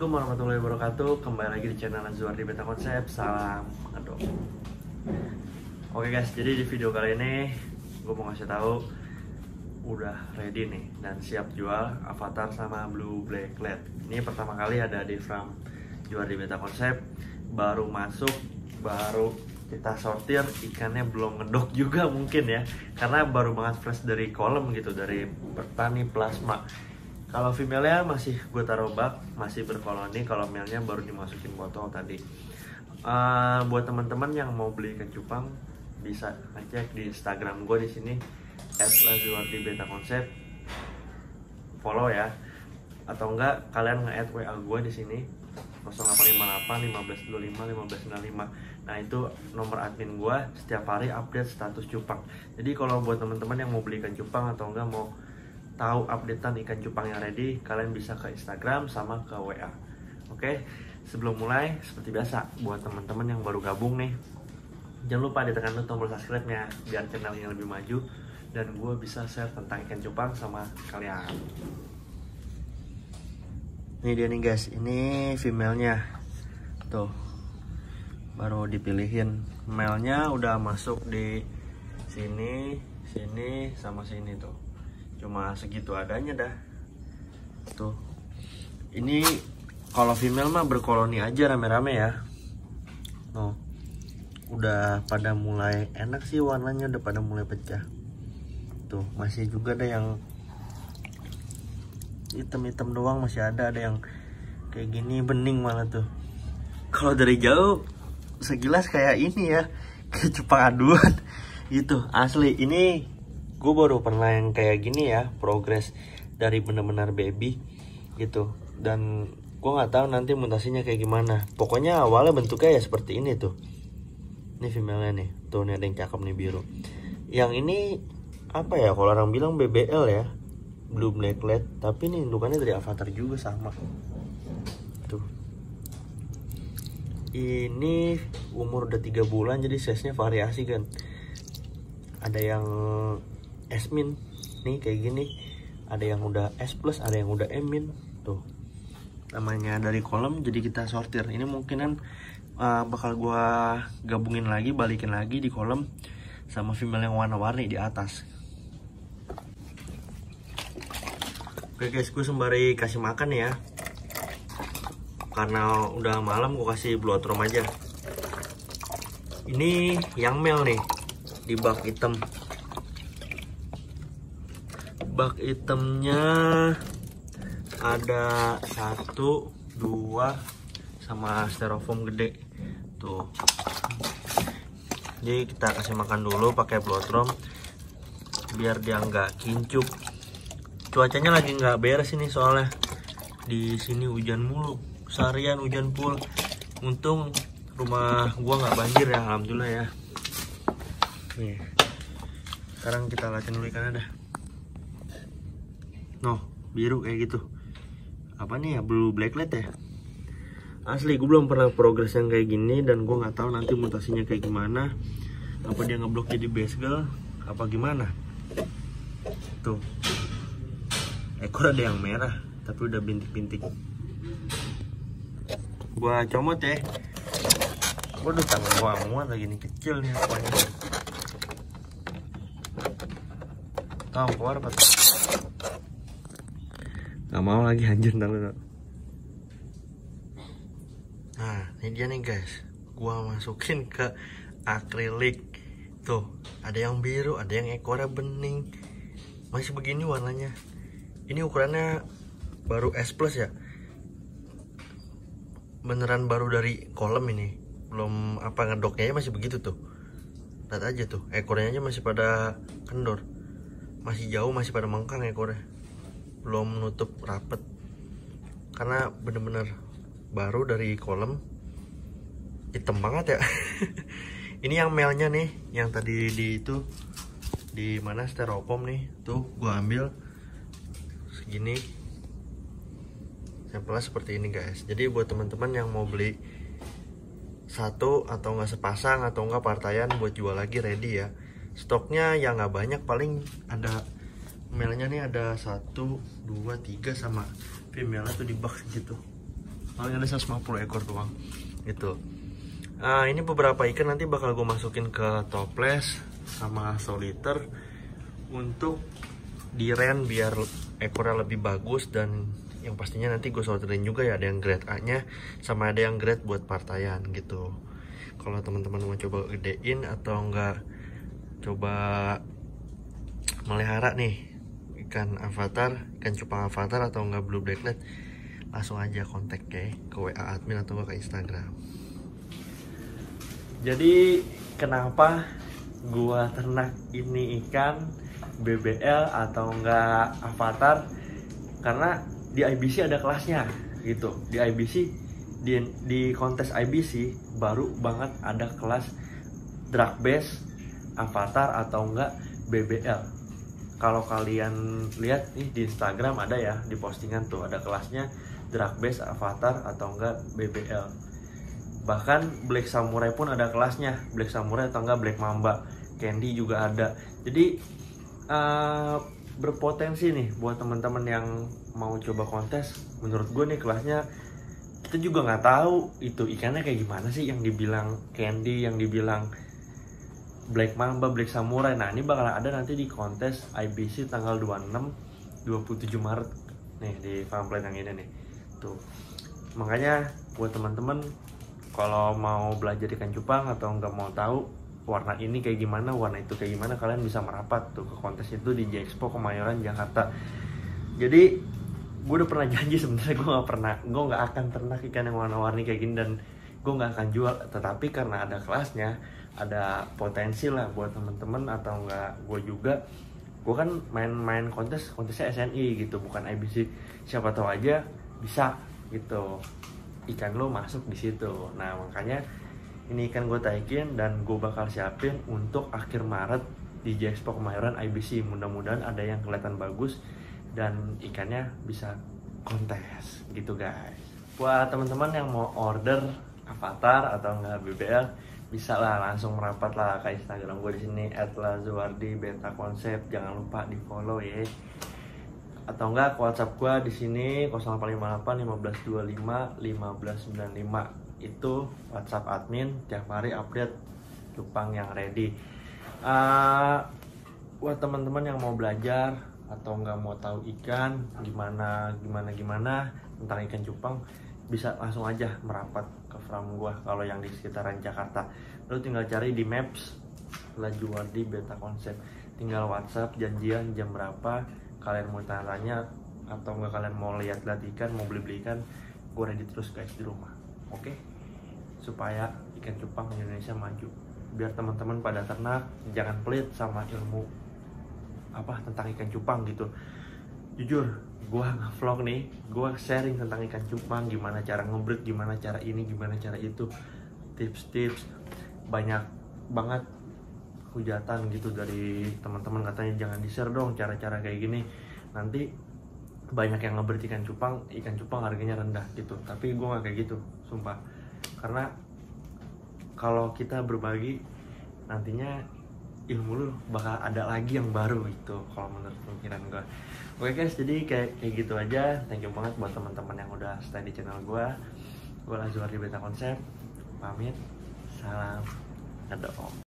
Assalamualaikum warahmatullahi wabarakatuh. Kembali lagi di channel Azwar di Beta Konsep. Salam ngedok. Oke guys, jadi di video kali ini gue mau ngasih tahu udah ready nih dan siap jual Avatar sama Blue Black LED. Ini pertama kali ada di From Jual di Beta Konsep. Baru masuk, baru kita sortir, ikannya belum ngedok juga mungkin ya, karena baru banget fresh dari kolam gitu, dari petani plasma. Kalau female-nya masih gue taruh bak, masih berkoloni. Kalau male-nya baru dimasukin botol tadi. Buat teman-teman yang mau beli ikan cupang bisa ngecek di Instagram gue di sini @lazuardibetaconsep, follow ya. Atau enggak kalian nge-add WA gue di sini 0858 1525 1595. Nah itu nomor admin gue, setiap hari update status cupang. Jadi kalau buat teman-teman yang mau beli ikan cupang atau enggak mau tahu updatean ikan cupang yang ready, kalian bisa ke Instagram sama ke WA. Oke, sebelum mulai seperti biasa buat teman-teman yang baru gabung nih, jangan lupa ditekan tombol subscribe-nya biar channelnya lebih maju dan gue bisa share tentang ikan cupang sama kalian. Ini dia nih guys, ini female-nya tuh, baru dipilihin. Male-nya udah masuk di sini, sini sama sini tuh. Cuma segitu adanya dah tuh. Ini kalau female mah berkoloni aja rame-rame ya. Tuh, udah pada mulai enak sih, warnanya udah pada mulai pecah. Tuh masih juga ada yang hitam-hitam doang, masih ada yang kayak gini bening malah tuh. Kalau dari jauh sekilas kayak ini ya, kayak cupang aduan gitu asli. Ini gue baru pernah yang kayak gini ya, progres dari benar-benar baby gitu, dan gue nggak tahu nanti mutasinya kayak gimana. Pokoknya awalnya bentuknya ya seperti ini tuh. Ini female-nya nih, tuh nih ada yang cakep nih biru. Yang ini apa ya, kalau orang bilang BBL ya, Blue Black LED, tapi ini indukannya dari Avatar juga sama tuh. Ini umur udah 3 bulan, jadi size-nya variasi kan. Ada yang S-min nih kayak gini, ada yang udah S plus, ada yang udah M-min tuh. Namanya dari kolam, jadi kita sortir. Ini mungkinan bakal gua gabungin lagi, balikin lagi di kolam sama female yang warna-warni di atas. Oke guys, gue sembari kasih makan ya, karena udah malam gue kasih bloodworm aja. Ini yang male nih di bak hitam. Bak hitamnya ada 1, 2 sama styrofoam gede tuh. Jadi kita kasih makan dulu pakai bloodworm biar dia nggak kincup. Cuacanya lagi nggak beres ini soalnya di sini hujan mulu, seharian hujan full. Untung rumah gua nggak banjir ya, alhamdulillah ya. Nih, sekarang kita latihan dulu ikannya dah. Noh, biru kayak gitu. Apa nih ya, Blue Black LED ya. Asli gue belum pernah progres yang kayak gini, dan gue nggak tahu nanti mutasinya kayak gimana. Apa dia ngeblok jadi basegel, apa gimana? Tuh, ekor ada yang merah, tapi udah bintik-bintik. Gua comot ya. Waduh, tangan gua muat lagi nih, kecil nih apanya. Tahu keluar apa tuh? Gak mau lagi, anjir. Nah ini dia nih guys, gua masukin ke akrilik tuh. Ada yang biru, ada yang ekornya bening, masih begini warnanya. Ini ukurannya baru S plus ya, beneran baru dari kolam ini, belum apa ngedoknya masih begitu tuh. Lihat aja tuh, ekornya aja masih pada kendor, masih jauh, masih pada mengkang ekornya, belum nutup rapet karena bener-bener baru dari kolam. Hitam banget ya. Ini yang male-nya nih, yang tadi di itu di mana styrofoam nih tuh, gua ambil segini, sampelnya seperti ini guys. Jadi buat teman-teman yang mau beli satu atau enggak sepasang atau enggak partaian buat jual lagi ready ya. Stoknya ya nggak banyak, paling ada male-nya nih ada 1, 2, 3 sama female-nya tuh di box gitu. paling ada 150 ekor doang itu. Ini beberapa ikan nanti bakal gue masukin ke toples sama soliter untuk diren biar ekornya lebih bagus, dan yang pastinya nanti gue soliterin juga ya, ada yang grade A nya sama ada yang grade buat partaian gitu. Kalau teman-teman mau coba gedein atau enggak coba melihara nih ikan avatar, ikan cupang avatar atau enggak blue blacklet, langsung aja kontak ke WA admin atau ke Instagram. Jadi kenapa gua ternak ini ikan BBL atau enggak avatar? Karena di IBC ada kelasnya gitu. Di IBC di kontes IBC baru banget ada kelas drag base avatar atau enggak BBL. Kalau kalian lihat nih di Instagram ada ya, di postingan tuh ada kelasnya drag base avatar atau enggak BBL. Bahkan Black Samurai pun ada kelasnya, Black Samurai atau enggak Black Mamba. Candy juga ada. Jadi berpotensi nih buat teman-teman yang mau coba kontes. Menurut gue nih kelasnya, kita juga nggak tahu itu ikannya kayak gimana sih, yang dibilang Candy, yang dibilang Black Mamba, Black Samurai. Nah ini bakal ada nanti di kontes IBC tanggal 26-27 Maret nih di pamflet yang ini nih tuh. Makanya buat teman-teman kalau mau belajar ikan cupang atau nggak mau tahu warna ini kayak gimana, warna itu kayak gimana, kalian bisa merapat tuh ke kontes itu di J-Expo Kemayoran Jakarta. Jadi gue udah pernah janji sebenarnya gue nggak akan ternak ikan yang warna-warni kayak gini dan gue nggak akan jual. Tetapi karena ada kelasnya, ada potensi lah buat temen-temen atau enggak gue juga. Gue kan main kontesnya SNI gitu, bukan IBC. Siapa tahu aja bisa gitu ikan lo masuk di situ. Nah makanya ini ikan gue taikin dan gue bakal siapin untuk akhir Maret di J-Expo Kemayoran IBC. Mudah-mudahan ada yang kelihatan bagus dan ikannya bisa kontes gitu guys. Buat teman-teman yang mau order avatar atau enggak BBL, bisa lah langsung merapat lah ke Instagram gue di sini @lazuardi_beta_konsep. Jangan lupa di follow ya. Atau enggak ke WhatsApp gue di sini 0858 1525 1595. Itu WhatsApp admin, tiap hari update cupang yang ready. Buat teman-teman yang mau belajar atau nggak mau tahu ikan gimana tentang ikan cupang, bisa langsung aja merapat ke farm gua kalau yang di sekitaran Jakarta. Lu tinggal cari di Maps Lazuardi Beta Konsep, tinggal WhatsApp janjian jam berapa, kalian mau tanya atau nggak kalian mau lihat ikan, mau beli ikan, gua ready terus guys di rumah. Oke, supaya ikan cupang Indonesia maju, biar teman-teman pada ternak jangan pelit sama ilmu tentang ikan cupang gitu. Jujur, gua nge-vlog nih, gua sharing tentang ikan cupang, gimana cara ngebreed, gimana cara ini, gimana cara itu, tips-tips. Banyak banget hujatan gitu dari teman-teman, katanya jangan di-share dong cara-cara kayak gini, nanti banyak yang ngebreed ikan cupang harganya rendah gitu. Tapi gue nggak kayak gitu, sumpah. Karena kalau kita berbagi, nantinya ilmu lu bakal ada lagi yang baru gitu, kalau menurut pemikiran gue. Oke guys, jadi kayak gitu aja. Thank you banget buat teman-teman yang udah stay di channel gue. Gue Lazuardi Beta Konsep, pamit, salam, dadah.